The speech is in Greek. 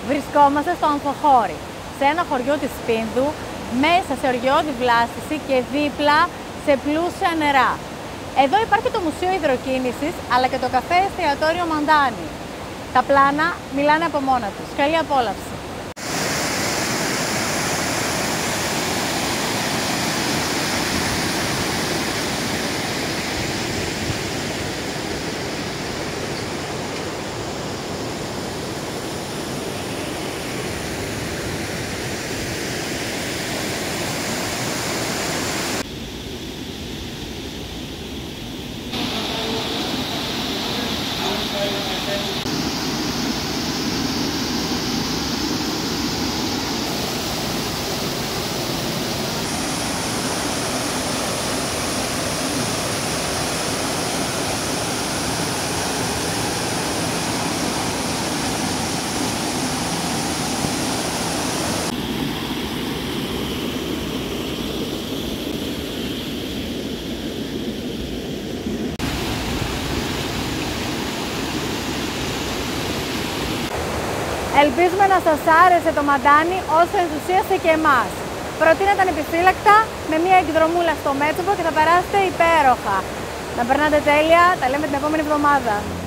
Βρισκόμαστε στο Ανθοχώρι, σε ένα χωριό της Πίνδου, μέσα σε οργιώδη βλάστηση και δίπλα σε πλούσια νερά. Εδώ υπάρχει το Μουσείο Υδροκίνησης, αλλά και το καφέ εστιατόριο Μαντάνη. Τα πλάνα μιλάνε από μόνα τους. Καλή απόλαυση! Ελπίζουμε να σας άρεσε το Μαντάνη όσο ενθουσίασε και εμάς. Προτείνετε ανεπιφύλακτα με μια εκδρομούλα στο Μέτσοπο και θα περάσετε υπέροχα. Να περνάτε τέλεια, τα λέμε την επόμενη εβδομάδα.